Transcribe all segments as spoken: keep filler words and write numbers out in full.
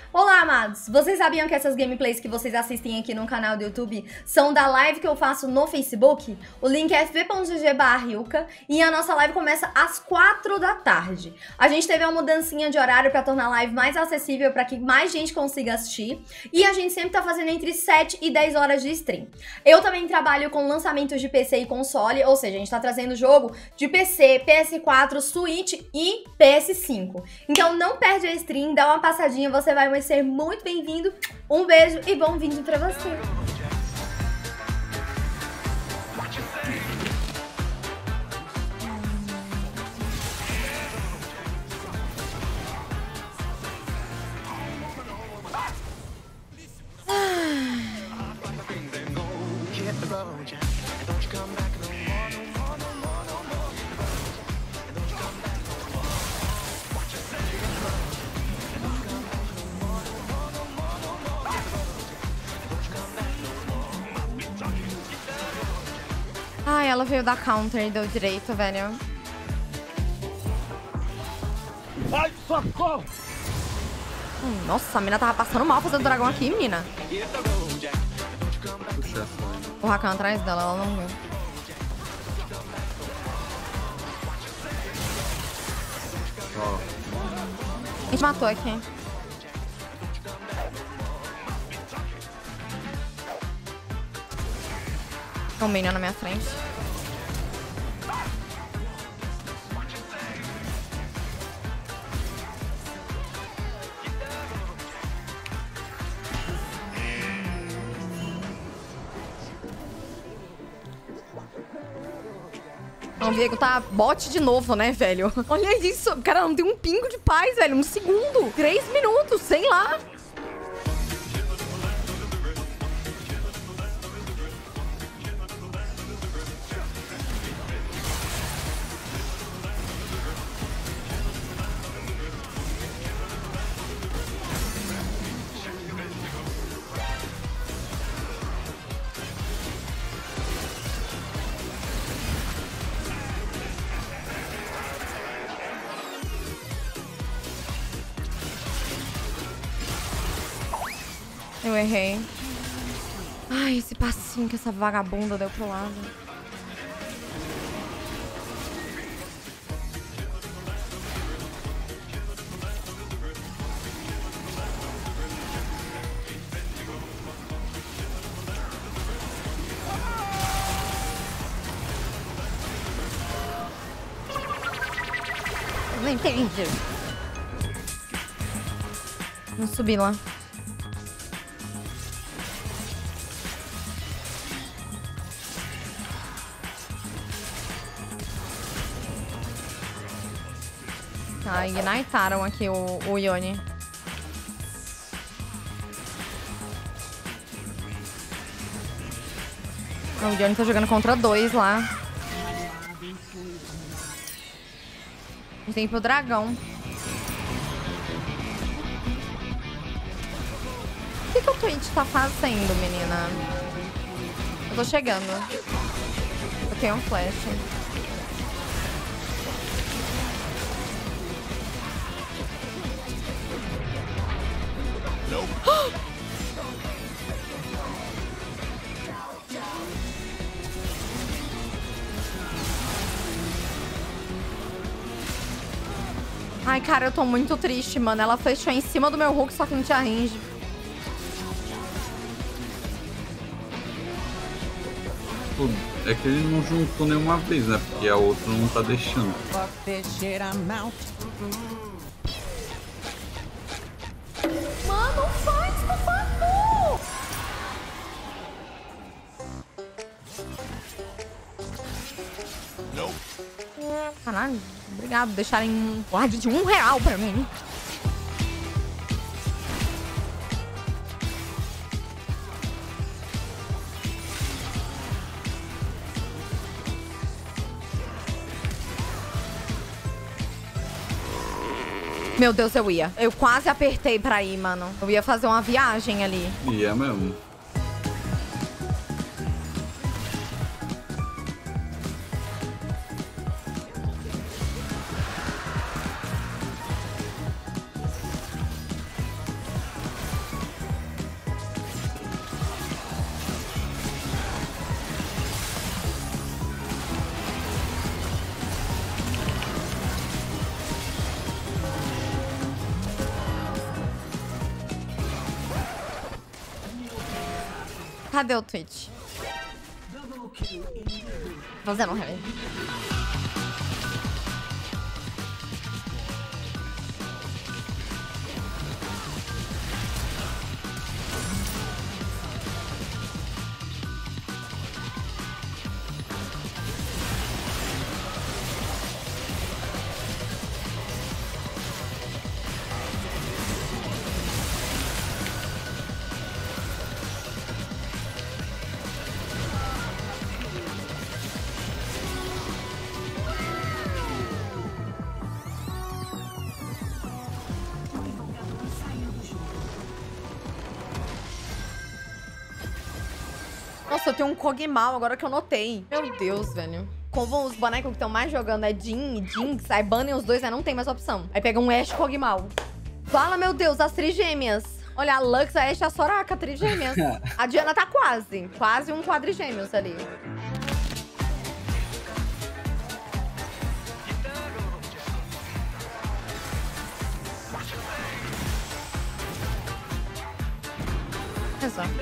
Olá, amados! Vocês sabiam que essas gameplays que vocês assistem aqui no canal do YouTube são da live que eu faço no Facebook? O link é fb.gg barra Ryuka e a nossa live começa às quatro da tarde. A gente teve uma mudancinha de horário para tornar a live mais acessível para que mais gente consiga assistir e a gente sempre tá fazendo entre sete e dez horas de stream. Eu também trabalho com lançamentos de P C e console, ou seja, a gente tá trazendo jogo de P C, P S quatro, Switch e P S cinco. Então não perde a stream, dá uma passadinha, você vai ser muito bem-vindo. Um beijo e bom vídeo pra você. Ai, ela veio da counter e deu direito, velho. Ai, socorro! Hum, nossa, a mina tava passando mal fazendo dragão aqui, menina. O Rakan atrás dela, ela não viu. A gente matou aqui. Tem um minion na minha frente. O Diego tá bot de novo, né, velho? Olha isso. Cara, não tem um pingo de paz, velho. Um segundo. Três minutos, sei lá. Eu errei. Ai, esse passinho que essa vagabunda deu pro lado. Não entendi. Vamos subir lá. Tá, ignitaram aqui o, o Yone. O Yone tá jogando contra dois lá. A gente tem que ir pro dragão. O que, que o Twitch tá fazendo, menina? Eu tô chegando. Eu tenho um flash. Ai, cara, eu tô muito triste, mano. Ela fechou em cima do meu Hulk, só que não tinha range. É que ele não juntou nenhuma vez, né? Porque a outra não tá deixando. Mano, faz, por favor! Caralho, obrigado por deixarem um guarda de um real pra mim. Meu Deus, eu ia. Eu quase apertei pra ir, mano. Eu ia fazer uma viagem ali. Ia mesmo. Cadê o Twitch? Fazendo rei. Nossa, eu tenho um Kog'Maw agora que eu notei. Meu Deus, velho. Como os bonecos que estão mais jogando é Jhin e Jinx, aí banem os dois, aí não tem mais opção. Aí pega um Ashe Kog'Maw. Fala, meu Deus, as trigêmeas. Olha, a Lux, a Ashe e a Soraka, trigêmeas. A Diana tá quase. Quase um quadrigêmeos ali. Exato.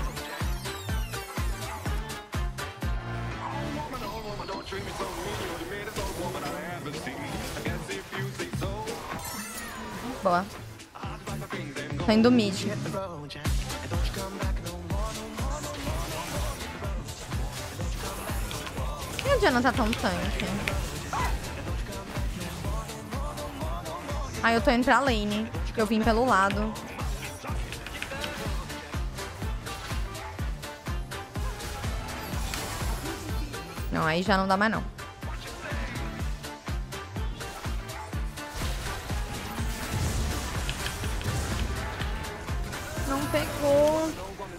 Boa. Tô indo mid. E a Diana tá tão tanque? Aí eu tô indo pra lane. Eu vim pelo lado. Não, aí já não dá mais não. Não pegou.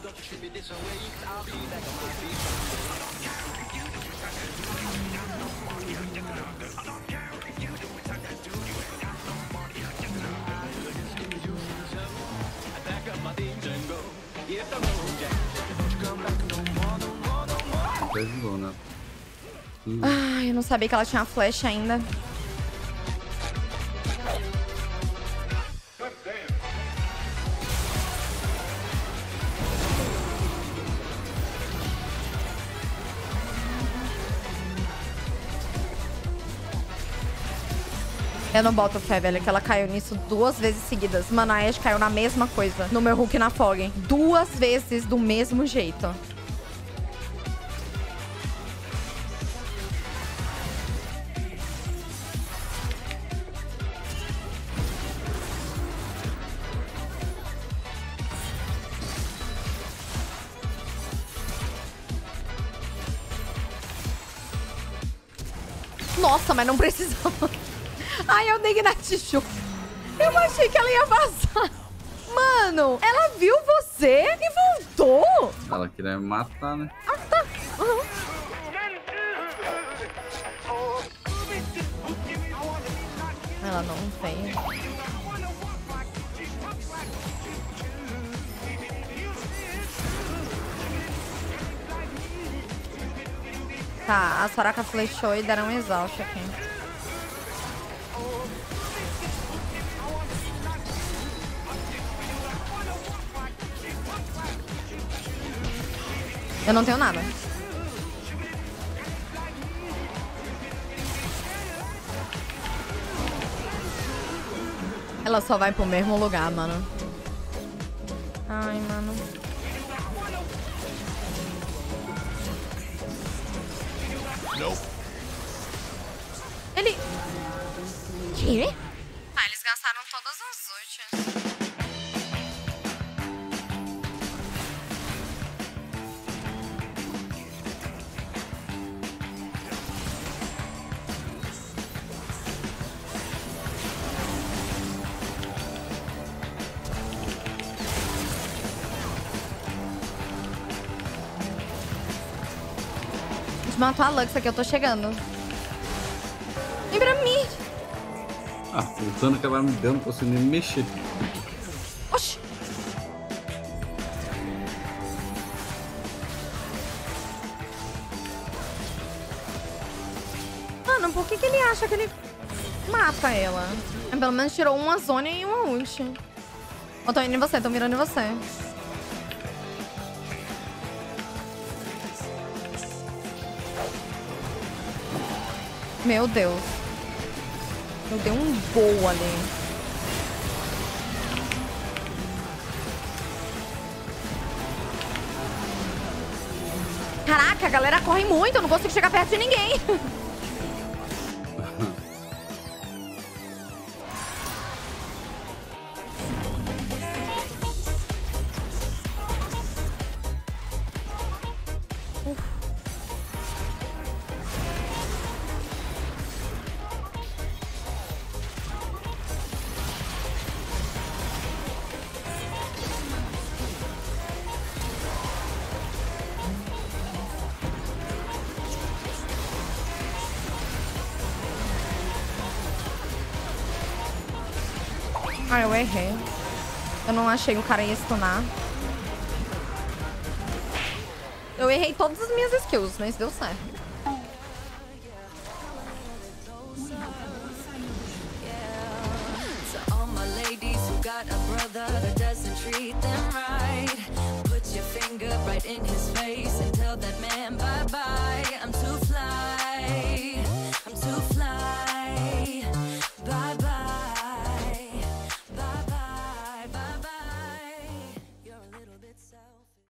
Ajudou, né? Hum. Ai, eu não sabia que ela tinha flash ainda. Eu não boto fé, velho, que ela caiu nisso duas vezes seguidas. Mano, a Ashe caiu na mesma coisa. No meu hook na Fog. Duas vezes do mesmo jeito. Nossa, mas não precisava. Ai, eu dei Ignite Show. Eu achei que ela ia vazar. Mano, ela viu você e voltou? Ela queria me matar, né? Ah, tá. Uhum. Ela não tem. Tá, a Soraka flechou e deram um exaust aqui. Eu não tenho nada. Ela só vai pro mesmo lugar, mano. Ai, mano. Não. Ele... Que? Ah, eles gastaram todas as ults. Matou a Lux aqui, eu tô chegando. Vem pra mim. Ah, o dano que ela me deu, não consigo nem mexer. Oxi. Mano, por que que ele acha que ele mata ela? Pelo menos tirou uma zona e uma ult. Eu tô indo em você, tô mirando em você. Meu Deus. Eu dei um gol ali. Caraca, a galera corre muito. Eu não consigo chegar perto de ninguém. Ah, eu errei. Eu não achei o cara ia stunar. Eu errei todas as minhas skills, mas deu certo. Put your finger right in his face and tell that man bye-bye.